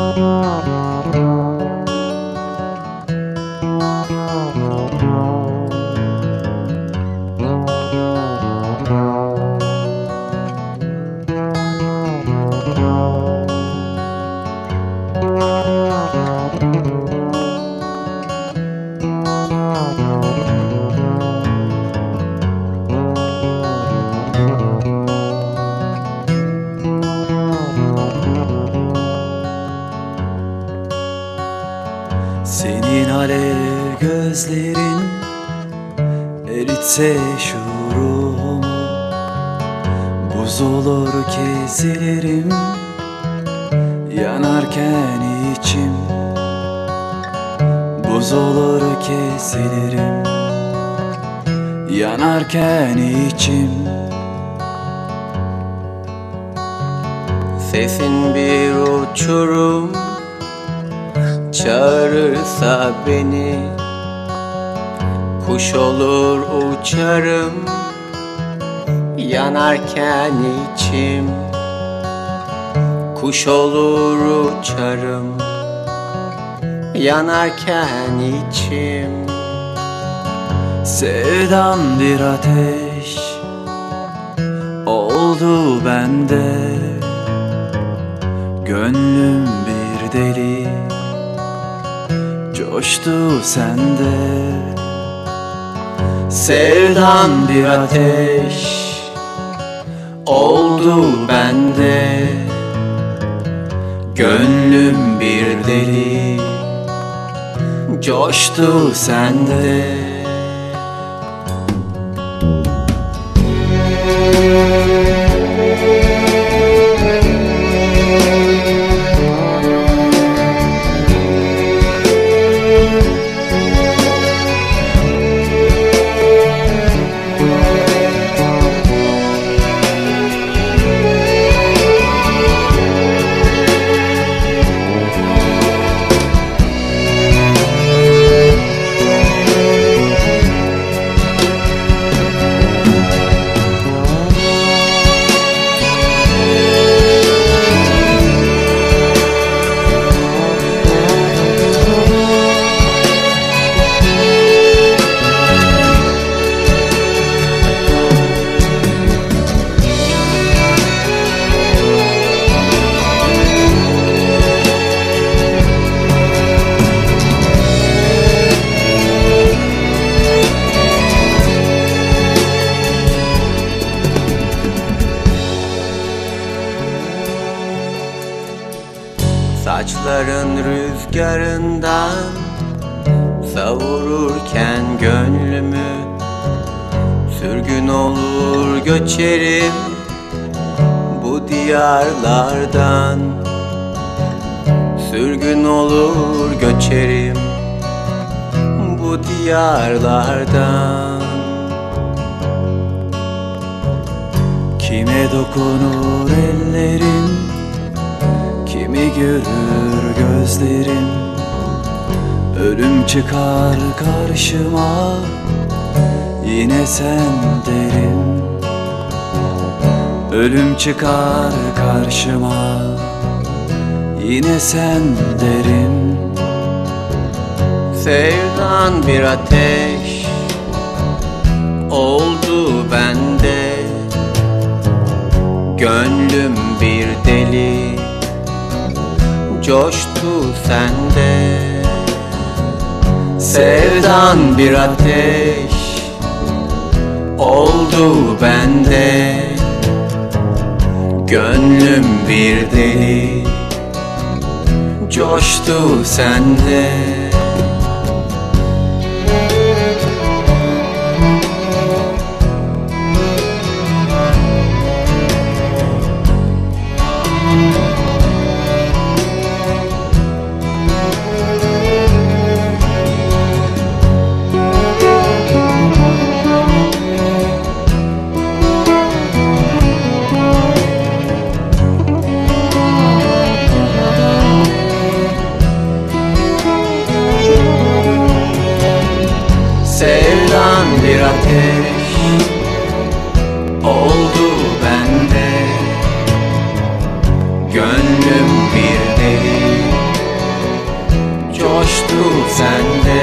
Senin alev gözlerin eritse şuurumu, buz olur kesilerim yanarken içim. Buz olur kesilirim yanarken içim. Sesin bir uçurum çağırırsa beni, kuş olur uçarım yanarken içim. Kuş olur uçarım yanarken içim. Sevdam bir ateş oldu bende, gönlüm bir deli coştu sende. Sevdam bir ateş oldu bende, gönlüm bir deli coştu sende. Saçların rüzgarından savururken gönlümü, sürgün olur göçerim bu diyarlardan. Sürgün olur göçerim bu diyarlardan. Kime dokunur ellerim, kimi görür gözlerim. Ölüm çıkar karşıma, yine sen derim. Ölüm çıkar karşıma, yine sen derim. Sevdan bir ateş oldu bende, gönlüm bir deli coştu sende. Sevdan bir ateş oldu bende, gönlüm bir deli coştu sende. ruh sende.